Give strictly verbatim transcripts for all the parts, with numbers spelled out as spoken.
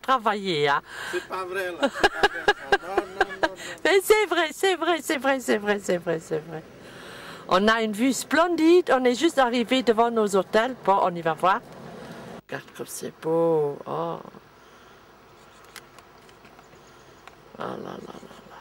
travailler. Hein. C'est pas vrai là, c'est pas vrai. Non, non, non, non. Mais c'est vrai, c'est vrai, c'est vrai, c'est vrai, c'est vrai, c'est vrai. On a une vue splendide, on est juste arrivé devant nos hôtels. Bon, on y va voir. Regarde comme c'est beau. Oh. Oh là là là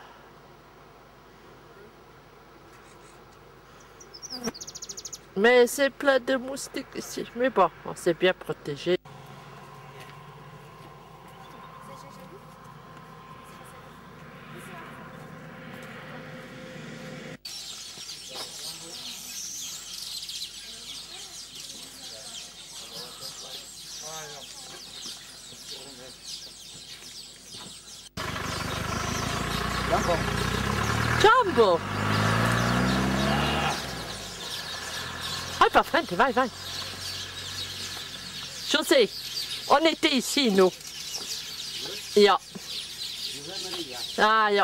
là. Mais c'est plein de moustiques ici. Mais bon, on s'est bien protégé. Jumbo. Jumbo! Vai para frente, vai, vai. José, on était ici, nous. Ja. Ah, ja.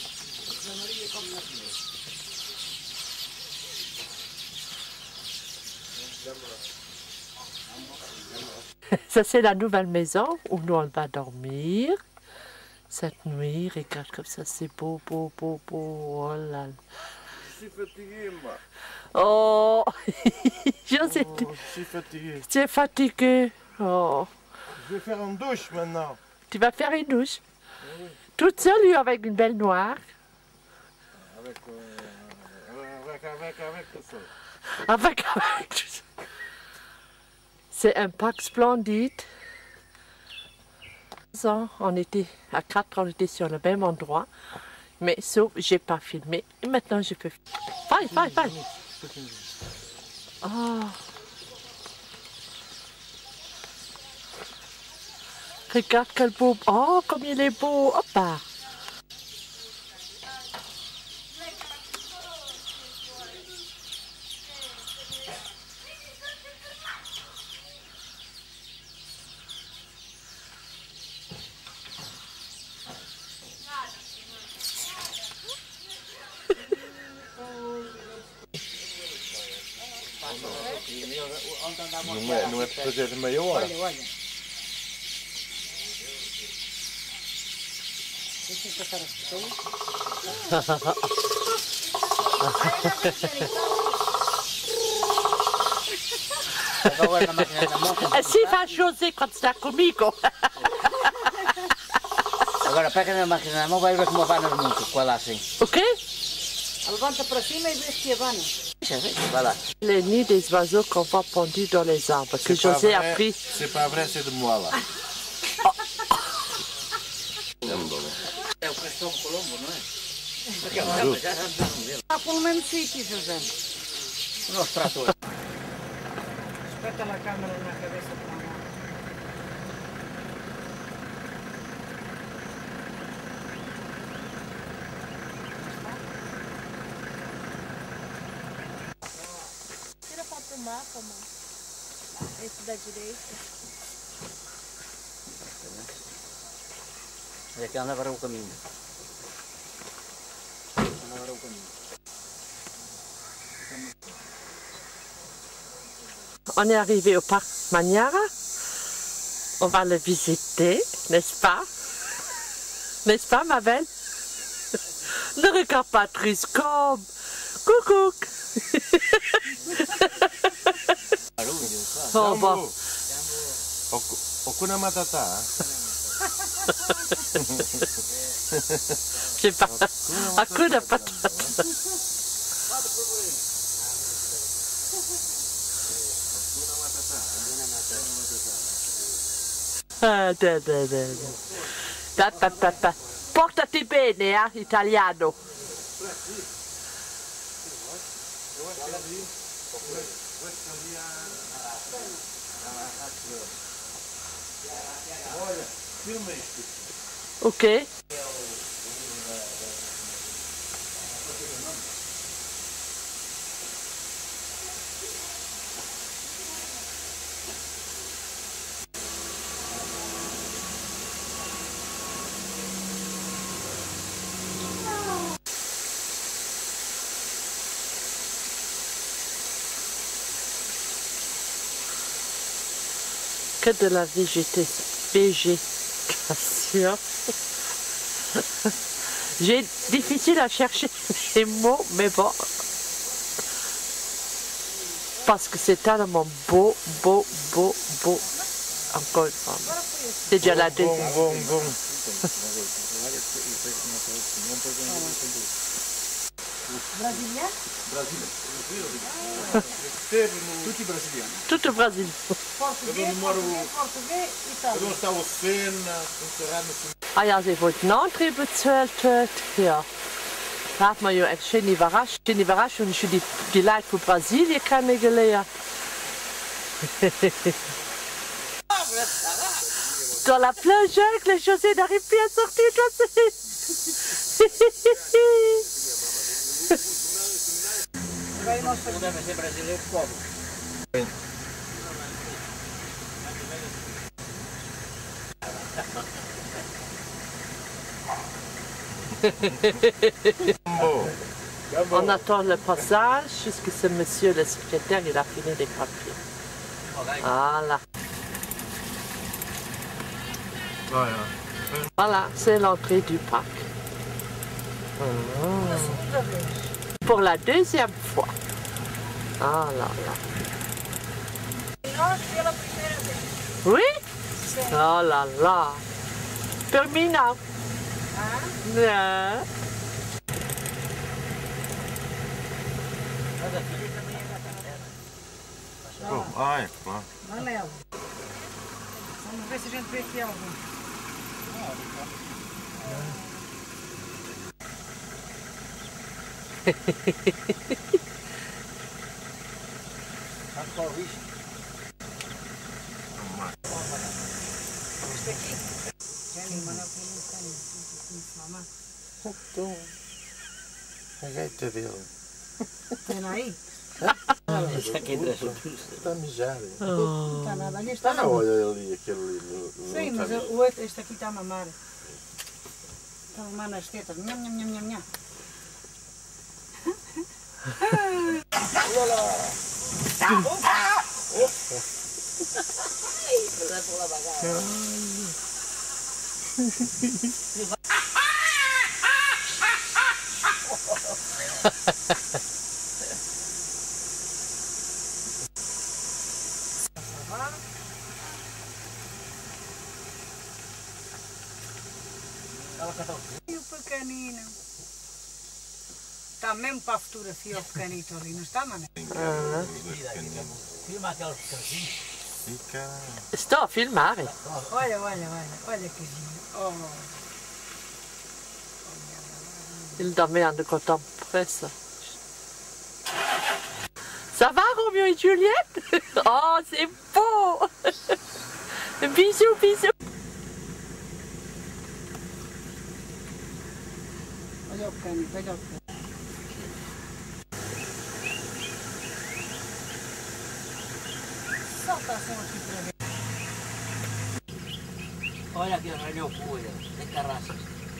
Ça, c'est la nouvelle maison où nous, on va dormir. Cette nuit, regarde comme ça, c'est beau, beau, beau, beau. Oh là là. Je suis fatigué, moi. Oh, je sais. Oh, je suis fatigué. Tu es fatigué. Oh. Je vais faire une douche maintenant. Tu vas faire une douche. Oui. Toute seule ou avec une belle noire? Avec, euh, avec, avec, avec tout ça. Avec, avec tout ça. C'est un parc splendide. On était à quatre, on était sur le même endroit. Mais sauf, j'ai pas filmé. Et maintenant, je peux. Vai, vai, vai. Oh. Regarde quel beau. Oh, comme il est beau. Hop là. Não é, não é para fazer de meia hora. Olha, olha. Deixa eu passar as pessoas. Agora na máquina da mão. Assim faz José quando está comigo. Agora pega na máquina da mão, vai ver como abana muito com ela assim. O quê? Levanta para cima e vê se abana. Vai lá. Les nids des oiseaux qu'on voit pendus dans les arbres, que José a pris. C'est pas vrai, c'est de moi là. É o Castelo Colombo, não é? Está pelo mesmo sítio, José. O nosso trator. Espeta a câmera na cabeça de mamãe. Tira foto do mapa, mano. Esse da direita. É que anda para o caminho. Anda para o caminho. On est arrivé au parc Maniara. On va le visiter, n'est-ce pas? N'est-ce pas, ma belle? Ne regarde pas triste comme. Coucou. Oh, bon. Hakuna Matata. Je sais pas. Hakuna Matata. Ah, da, da, da, da. Da, da, da, da. Portati bene, eh, italiano. Ok. Que de la végétation. Végé. Bien sûr. J'ai difficile à chercher les mots, mais bon. Parce que c'est tellement beau, beau, beau, beau. Encore une fois. C'est déjà la deuxième. Bom, bom, bom. Brasília? Brasília. Tutti brasiliani. Tout au Brésil. Português, português, português, Eu Itália. não estava cena, não será Ah ja, sie wollten Entree bezahlt wird. Ja. Da hat man ja eine schöne Überraschung. Schöne Überraschung. Ich habe die, die Leute von Brasilien kennengelernt. Dans la plage avec les chaussées n'arrivent plus à sortir de Vai mostrar. Não deve ser brasileiro pobre. On attend le passage jusqu'à ce monsieur le secrétaire, il a fini les papiers. Voilà. Voilà, c'est l'entrée du parc. Pour la deuxième fois. Ah là là. Nós pela primeira vez. Oui? Oh là là. Terminal. Ah, Non. Oh, ah, é, claro. valeu. Vamos ver se a gente vê aqui algum. Sabe qual o risco? Este aqui. Jenny, mas não tem muito mamãe. Então, a gaita dele. Tem aí? Isso aqui é Está a mijar. Não está nada. Ali está. Ah, olha ali, aquele ali. no- no- Sim, no mas tamanho. o outro, este aqui está a mamar. Está a mamar nas tetas. Nham, nham, nham, nham, nham. E o pequenino. Está mesmo para a fotografia o pequenito ali, não está, mané? Filma aqueles cantinhos. Fica. Estou a filmar. Olha, olha, olha, olha que giro. Oh. Il dormait en contemporain. Ça va, Roméo et Juliette? Oh, c'est beau! Bisous, bisous! Olha o pequenito, olha o pequenito. Solta a ação aqui para ver. Olha aqui, olha o cu, olha. Tem carraças.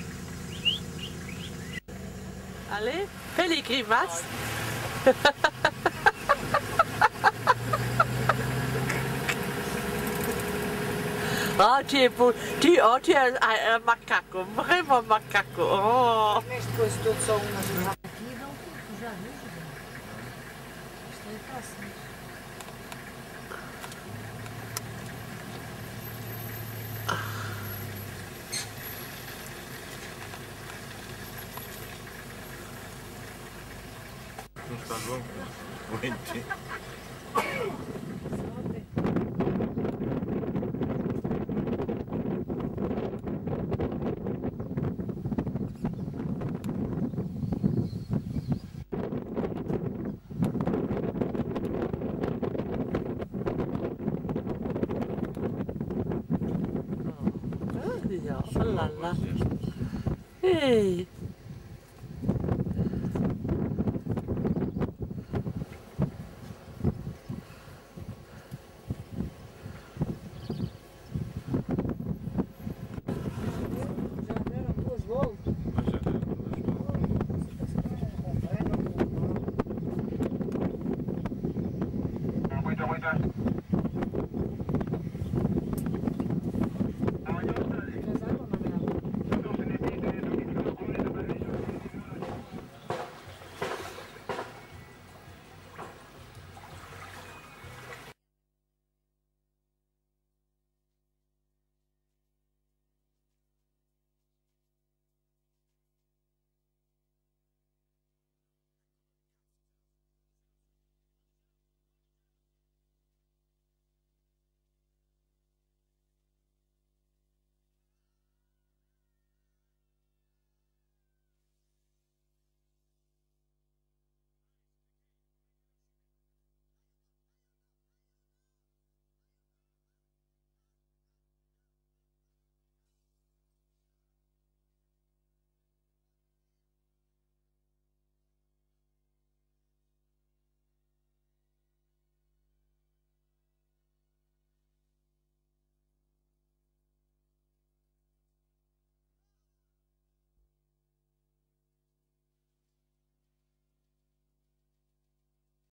Allez, fais les grimaces. Oh, tu es beau. Tu, oh, tu es un, un macaco, vraiment macaco. Oh. Neste coisa todo só umas garrafas. Aqui dá um pouco, já viu, José? Isto é fácil. Não está bom? Muito. Oh là là. Hey.